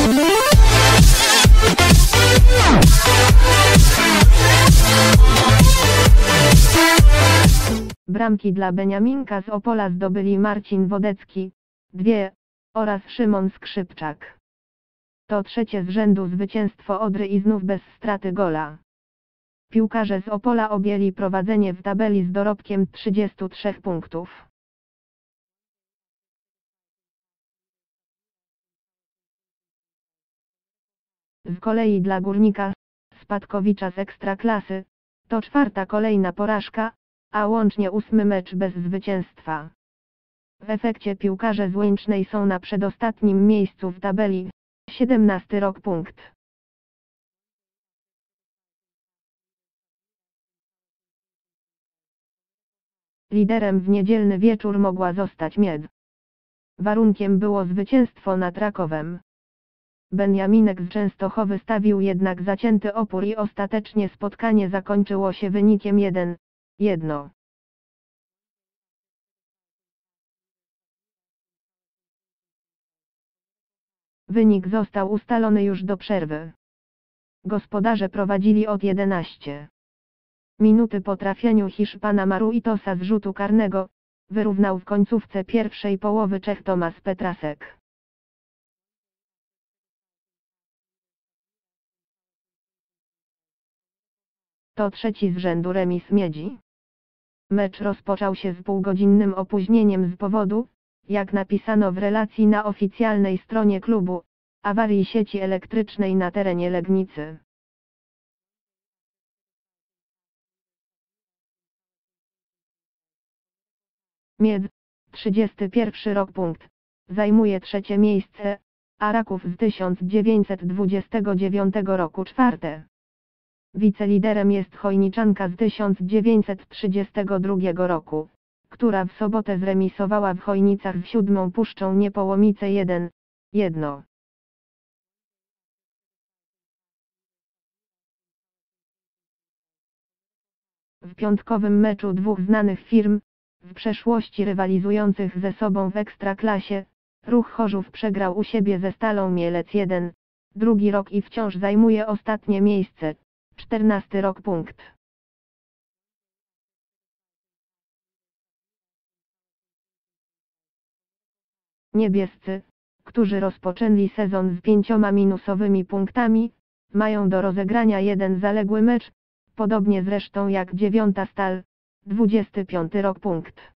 Bramki dla Beniaminka z Opola zdobyli Marcin Wodecki, 2, oraz Szymon Skrzypczak. To trzecie z rzędu zwycięstwo Odry i znów bez straty gola. Piłkarze z Opola objęli prowadzenie w tabeli z dorobkiem 33 punktów. Z kolei dla Górnika, spadkowicza z Ekstraklasy, to czwarta kolejna porażka, a łącznie 8. mecz bez zwycięstwa. W efekcie piłkarze z Łęcznej są na przedostatnim miejscu w tabeli, 17 rok punkt. Liderem w niedzielny wieczór mogła zostać Miedź. Warunkiem było zwycięstwo nad Rakowem. Beniaminek z Częstochowy stawił jednak zacięty opór i ostatecznie spotkanie zakończyło się wynikiem 1-1. Wynik został ustalony już do przerwy. Gospodarze prowadzili od 11 minuty po trafieniu Hiszpana Maruitosa z rzutu karnego, wyrównał w końcówce pierwszej połowy Czech Tomasz Petrasek. To trzeci z rzędu remis Miedzi. Mecz rozpoczął się z półgodzinnym opóźnieniem z powodu, jak napisano w relacji na oficjalnej stronie klubu, awarii sieci elektrycznej na terenie Legnicy. Miedź, 31 rok punkt, zajmuje trzecie miejsce, a Raków z 1929 roku czwarte. Wiceliderem jest Chojniczanka z 1932 roku, która w sobotę zremisowała w Chojnicach z 7. Puszczą Niepołomice 1-1. W piątkowym meczu dwóch znanych firm, w przeszłości rywalizujących ze sobą w Ekstraklasie, Ruch Chorzów przegrał u siebie ze Stalą Mielec 1-2 rok i wciąż zajmuje ostatnie miejsce, 14 rok punkt. Niebiescy, którzy rozpoczęli sezon z 5 minusowymi punktami, mają do rozegrania jeden zaległy mecz, podobnie zresztą jak 9. Stal, 25 rok punkt.